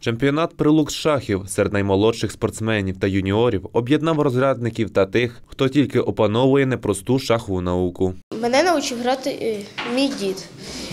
Чемпіонат Прилук з шахів серед наймолодших спортсменів та юніорів об'єднав розрядників та тих, хто тільки опановує непросту шахову науку. Мене навчив грати мій дід.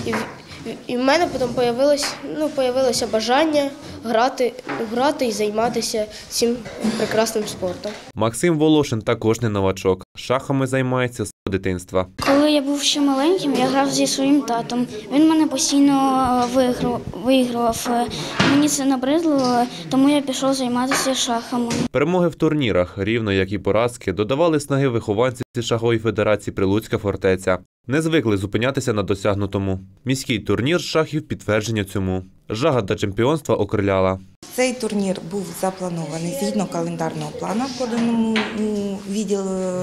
І в мене потім появилося бажання грати і займатися цим прекрасним спортом. Максим Волошин також не новачок. Шахами займається з дитинства. Коли я був ще маленьким, я грав зі своїм татом. Він мене постійно вигравав. Мені це набридло, тому я пішов займатися шахами. Перемоги в турнірах, рівно як і поразки, додавали снаги вихованці шахової федерації «Прилуцька фортеця». Не звикли зупинятися на досягнутому. Міський турнір з шахів – підтвердження цьому. Жага до чемпіонства окриляла. Цей турнір був запланований згідно календарного плану, поданому у відділ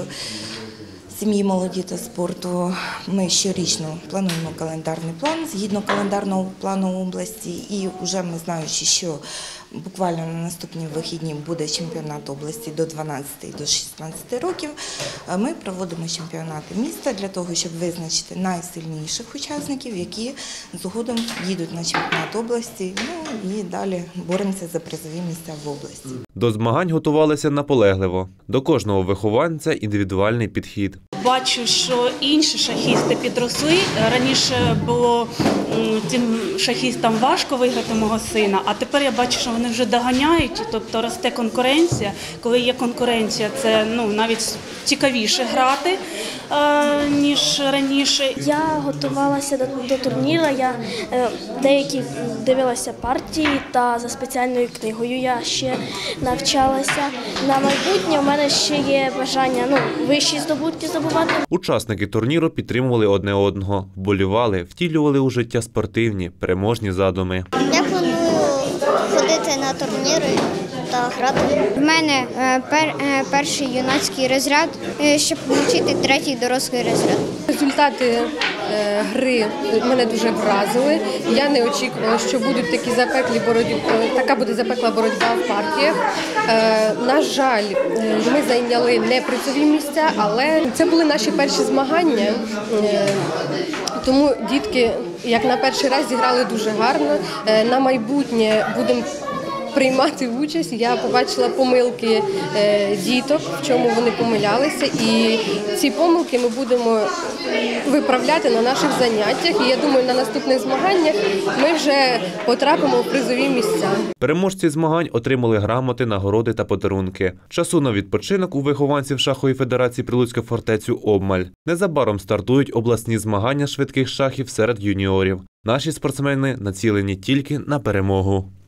сім'ї, молоді та спорту. Ми щорічно плануємо календарний план згідно календарного плану області. І вже ми знаючи, що буквально на наступні вихідні буде чемпіонат області до 12 і до 16 років, ми проводимо чемпіонати міста для того, щоб визначити найсильніших учасників, які згодом їдуть на чемпіонат області, і далі боремося за призові місця в області. До змагань готувалися наполегливо. До кожного вихованця індивідуальний підхід. Бачу, що інші шахісти підросли. Раніше було тим шахістам важко виграти мого сина, а тепер я бачу, що вони вже доганяють, тобто росте конкуренція. Коли є конкуренція, це навіть цікавіше грати, ніж раніше. Я готувалася до турніру, я деякі дивилася партії та за спеціальною книгою я ще навчалася. На майбутнє у мене ще є бажання вищі здобутки здобувати. Учасники турніру підтримували одне одного, вболівали, втілювали у життя спортивні, переможні задуми. Я планую ходити на турніри та грати. В мене перший юнацький розряд, щоб навчити третій дорослий розряд. Результати гри мене дуже вразили. Я не очікувала, що будуть така буде запекла боротьба в партіях. На жаль, ми зайняли не призові місця, але це були наші перші змагання. Тому дітки, як на перший раз, зіграли дуже гарно. На майбутнє будемо приймати участь. Я побачила помилки діток, в чому вони помилялися, і ці помилки ми будемо виправляти на наших заняттях. І я думаю, на наступних змаганнях ми вже потрапимо в призові місця. Переможці змагань отримали грамоти, нагороди та подарунки. Часу на відпочинок у вихованців шахової федерації «Прилуцька фортецю» обмаль. Незабаром стартують обласні змагання швидких шахів серед юніорів. Наші спортсмени націлені тільки на перемогу.